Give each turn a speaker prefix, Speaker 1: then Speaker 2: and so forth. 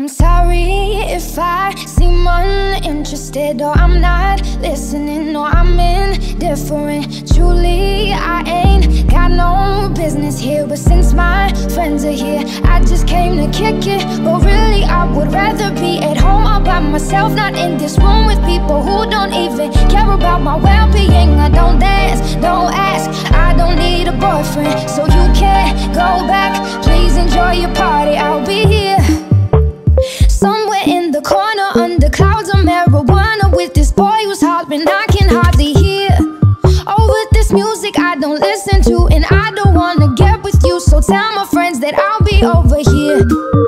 Speaker 1: I'm sorry if I seem uninterested, or I'm not listening, or I'm indifferent. Truly, I ain't got no business here, but since my friends are here, I just came to kick it. But really, I would rather be at home all by myself, not in this room with people who don't even care about my well-being. I don't dance, don't ask, I don't need a boyfriend, so you can't go back. Please enjoy your party, I'll be here somewhere in the corner under clouds of marijuana with this boy who's hollering I can hardly hear. Over this music I don't listen to, and I don't wanna get with you, so tell my friends that I'll be over here.